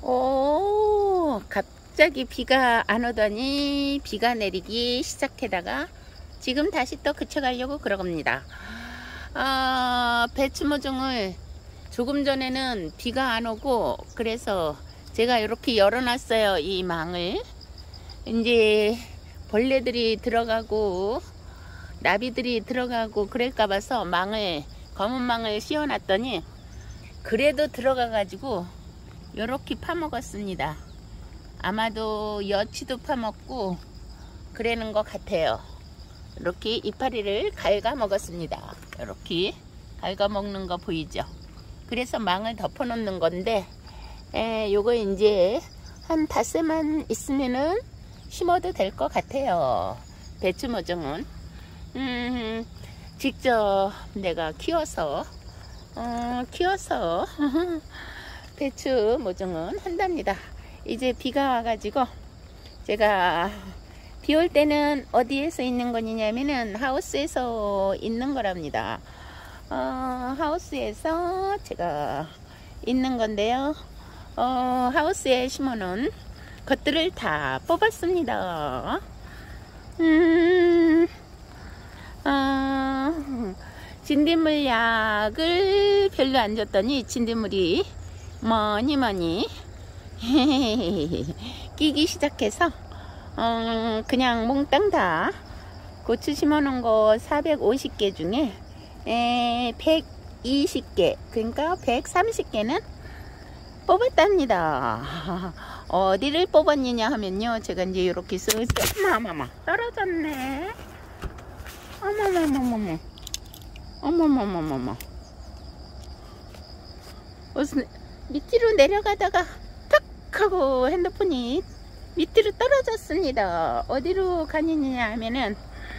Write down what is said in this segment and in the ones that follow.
갑자기 비가 안 오더니 비가 내리기 시작하다가 지금 다시 또 그쳐가려고 그러겁니다. 배추 모종을 조금 전에는 비가 안 오고 그래서 제가 이렇게 열어놨어요. 이 망을. 이제 벌레들이 들어가고 나비들이 들어가고 그럴까 봐서 검은 망을 씌워놨더니 그래도 들어가 가지고 이렇게 파먹었습니다. 아마도 여치도 파먹고 그러는 것 같아요. 이렇게 이파리를 갉아 먹었습니다. 이렇게 갉아 먹는 거 보이죠? 그래서 망을 덮어 놓는 건데 요거 이제 한 닷새만 있으면은 심어도 될 것 같아요. 배추 모종은 직접 내가 키워서 배추 모종은 한답니다. 이제 비가 와가지고 제가 비 올 때는 어디에서 있는 거냐면은 하우스에서 있는 거랍니다. 하우스에서 제가 있는 건데요. 하우스에 심어놓은 것들을 다 뽑았습니다. 진딧물 약을 별로 안 줬더니 진딧물이 뭐니 끼기 시작해서 그냥 몽땅 다 고추 심어놓은 거 450개 중에 120개 그러니까 130개는 뽑았답니다. 어디를 뽑았느냐 하면요, 제가 이제 이렇게 어머머머 떨어졌네. 어머머머머 무슨 밑으로 내려가다가 탁 하고 핸드폰이 밑으로 떨어졌습니다. 어디로 가느냐 하면은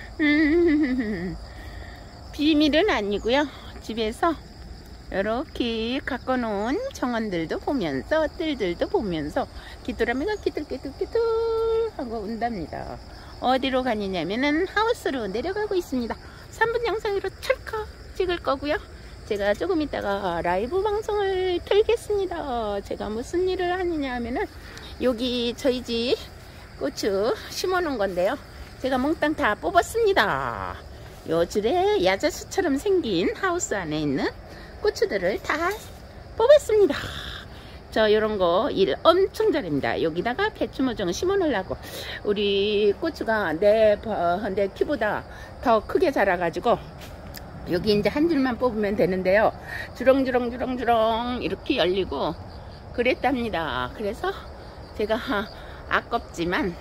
비밀은 아니고요, 집에서 이렇게 갖고 놓은 정원들도 보면서 뜰들도 보면서 귀뚜라미가 끼들끼들 하고 온답니다. 어디로 가느냐면은 하우스로 내려가고 있습니다. 3분 영상으로 찰칵 찍을 거고요. 제가 조금 있다가 라이브 방송을 틀겠습니다. 제가 무슨 일을 하느냐 하면은 여기 저희 집 고추 심어 놓은 건데요, 제가 몽땅 다 뽑았습니다. 요 줄에 야자수처럼 생긴 하우스 안에 있는 고추들을 다 뽑았습니다. 저 요런 거 일 엄청 잘합니다. 여기다가 배추 모종을 심어 놓으려고 우리 고추가 내 키보다 더 크게 자라가지고 여기 이제 한 줄만 뽑으면 되는데요, 주렁주렁 이렇게 열리고 그랬답니다. 그래서 제가 아깝지만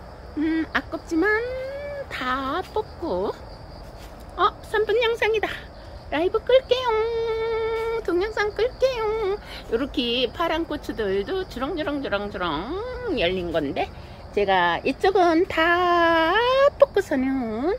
다 뽑고 3분 영상이다. 라이브 끌게요. 동영상 끌게요. 이렇게 파란 고추들도 주렁주렁 열린 건데 제가 이쪽은 다 뽑고서는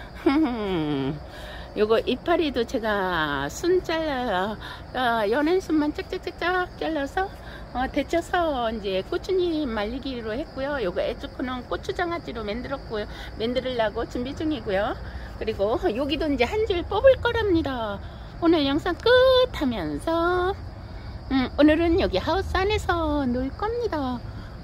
요거 이파리도 제가 순 잘라요. 연한 순만 짝짝짝짝 잘라서 데쳐서 이제 고추잎 말리기로 했고요. 요거 애초코는 고추장아찌로 만들으려고 준비 중이고요. 그리고 여기도 이제 한 줄 뽑을 거랍니다. 오늘 영상 끝 하면서 오늘은 여기 하우스 안에서 놀 겁니다.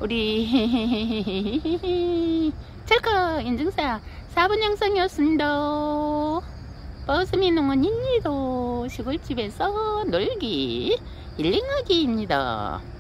우리 찰칵 인증사 4분 영상이었습니다. 버스미 농원입니다. 시골집에서 놀기 힐링하기입니다.